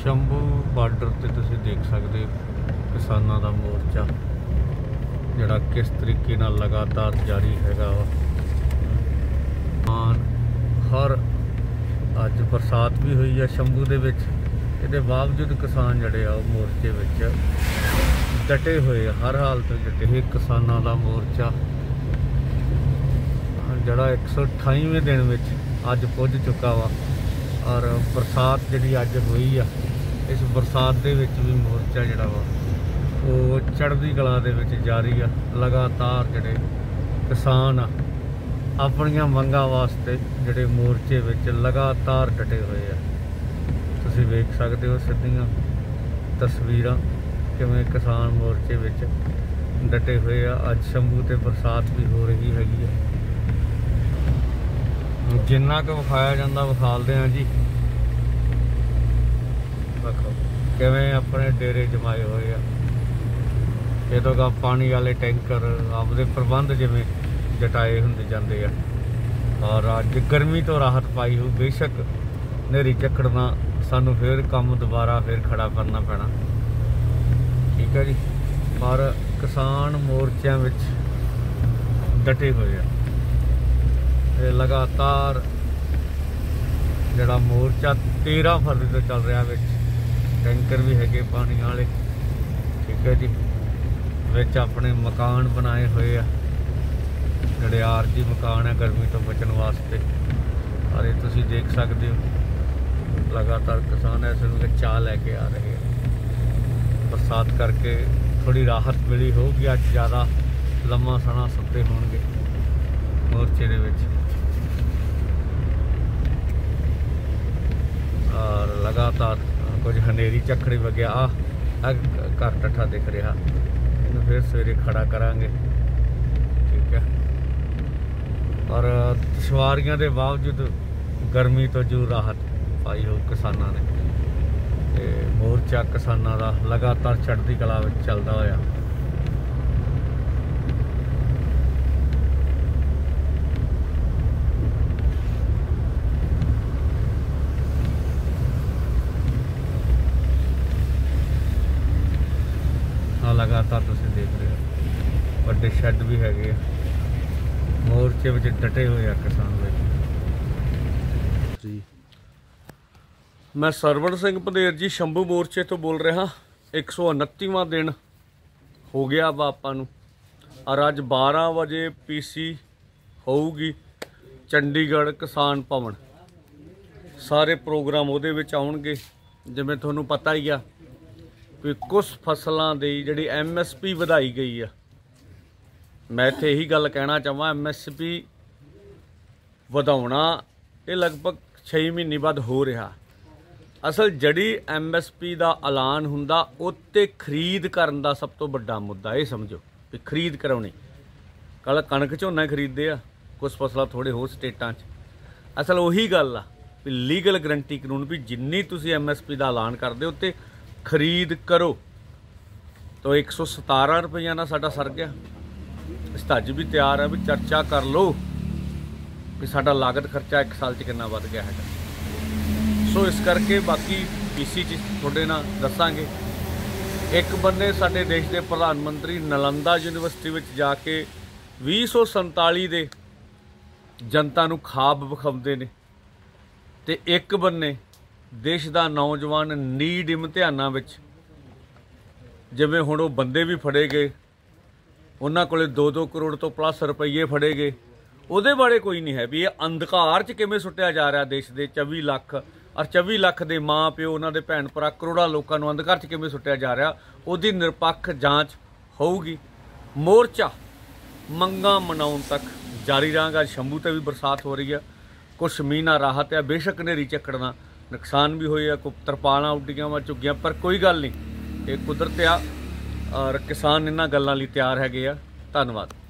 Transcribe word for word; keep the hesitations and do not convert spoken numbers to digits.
Shambhu border ते तुसीं देख सकते किसानां दा मोर्चा जिहड़ा किस तरीके नाल लगातार जारी हैगा वा। हर अज बरसात भी हुई है शंभू दे विच, इहदे बावजूद किसान जिहड़े आ मोर्चे विच डटे हुए हर हालत डटे। ये किसानां दा मोर्चा जिहड़ा एक सौ अठाईवें दिन विच अज पुज चुका वा और बरसात जिहड़ी अज हुई आ इस बरसात दे विच भी मोर्चा जिहड़ा वा वो चढ़दी कला दे विच जारी आ। लगातार जिहड़े किसान आ अपनियां मंगां वास्ते जिहड़े मोर्चे विच लगातार डटे हुए आ। तुसीं वेख सकदे हो सिद्धियां तस्वीरां किवें किसान मोर्चे विच डटे हुए आ। अज शंभू ते बरसात भी हो रही हैगी आ। जिन्ना क विखाया जांदा विखालदे हैं जी। देखो किवें अपने डेरे जमाए हुए आ। इतों का पानी वाले टैंकर आपदे प्रबंध जिवें जटाए हुंदे जांदे आ। और अज गर्मी तो राहत पाई हो। बेशक नेरी झक्कड़ना सानू फिर काम दोबारा फिर खड़ा करना पैना, ठीक है जी। पर किसान मोर्चों विच डटे हुए आ। लगातार जिहड़ा मोर्चा तेरह फरवरी तो चल रहा विच टैंकर भी है पानी वाले, ठीक है जी। विच अपने मकान बनाए हुए आ जिहड़े आरजी मकान है गर्मी तो बचन वास्ते। और ये तुसीं देख सकते हो लगातार किसान इस वेले चाह लैके आ रहे हैं। बरसात करके थोड़ी राहत मिली होगी, अज ज़्यादा लम्मा सना सुते होणगे मोर्चे दे विच। और लगातार कुछ हनेरी झक्कड़ी वगैया आ घर टट्ठा दिख रहा, इन्हूं फिर सवेरे खड़ा करांगे, ठीक है। और दुश्वारियां दे बावजूद गर्मी तो जरूर राहत पाई हो किसानां ने। ते मोर्चा किसानां दा लगातार चढ़दी कला विच चलदा होया। लगातार तुसीं देख रहे हो वड्डे शैड भी हैगे मोर्चे विच डटे हुए किसान जी। मैं सरवण सिंह पंधेर जी शंभू मोर्चे तो बोल रहा। एक सौ उनतीवां दिन हो गया वा आपां नूं। और अज बारह बजे पीसी होऊगी चंडीगढ़ किसान भवन। सारे प्रोग्राम उहदे विच आउणगे। जिवें तुहानूं पता ही आ भी कुछ फसलों की जी एम एस पी वधाई गई है। मैं इत्थे यही गल कहना चाहवां एम एस पी वधाउणा ये लगभग छे महीने बाद हो रहा। असल जड़ी एम एस पी का ऐलान हुंदा उत्ते खरीद करन दा सब तो वड्डा मुद्दा ये समझो भी खरीद कराउणी। कल कणक झोना खरीदते आ, कुछ फसलां थोड़े होर स्टेटां च। असल उही गल आ भी लीगल गरंटी कानून भी जिन्नी तुसीं एम एस पी का ऐलान करदे उत्ते खरीद करो। तो एक सौ सतारा रुपये ना साडा सर गया। इस अज भी तैयार है भी चर्चा कर लो भी साडा लागत खर्चा एक साल च कितना वध गया है। सो इस करके बाकी पीसी च थोड़े ना दसांगे। एक बन्ने साडे देश के प्रधानमंत्री नालंदा यूनीवर्सिटी में जाके भी सौ संताली दे जनता नूं खाब विखाउंदे ने, ते एक बन्ने देश का नौजवान नीट इम्तिहानां विच जिवें हुण वो बंदे भी फड़े गए, उन्हां कोले दो दो करोड़ तो प्लस रुपये फड़े गए। उहदे बारे कोई नहीं है भी ये अंधकार च किवें सुट्टिया जा रहा देश के चौबी लख और चौबी लख के माँ प्यो उन्हां दे भैन भरा करोड़ां लोगों को अंधकार च किवें सुट्टिया जा रहा। उहदी निरपक्ष जांच होऊगी। मोर्चा मंगां मनाउण तक जारी रहांगा। शंभू ते भी बरसात हो रही है, कुछ मींह नाल राहत है। बेशक नेरी झक्कड़ नुकसान भी होया, कोई तरपालां उड्डियां वा झुग्गियां, पर कोई गल नहीं, ये कुदरत आ और किसान इन्हां गल्लां लई तैयार हैगे आ। धन्नवाद।